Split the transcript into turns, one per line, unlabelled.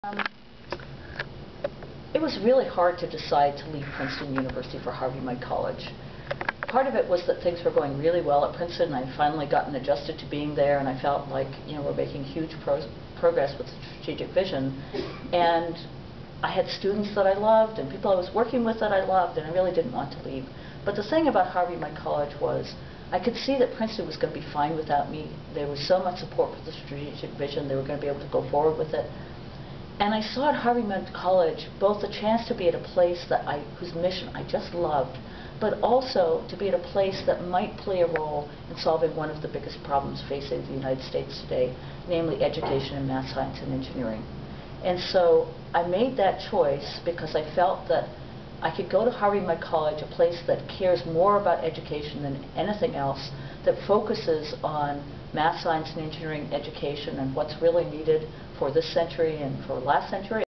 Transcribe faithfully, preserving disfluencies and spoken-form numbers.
Um, it was really hard to decide to leave Princeton University for Harvey Mudd College. Part of it was that things were going really well at Princeton. I'd finally gotten adjusted to being there, and I felt like, you know, we're making huge pro progress with the strategic vision. And I had students that I loved and people I was working with that I loved, and I really didn't want to leave. But the thing about Harvey Mudd College was I could see that Princeton was going to be fine without me. There was so much support for the strategic vision. They were going to be able to go forward with it. And I saw at Harvey Mudd College both the chance to be at a place that I, whose mission I just loved, but also to be at a place that might play a role in solving one of the biggest problems facing the United States today, namely education in math, science, and engineering. And so I made that choice because I felt that I could go to Harvey Mudd College, a place that cares more about education than anything else, that focuses on math, science, and engineering education and what's really needed for this century and for last century.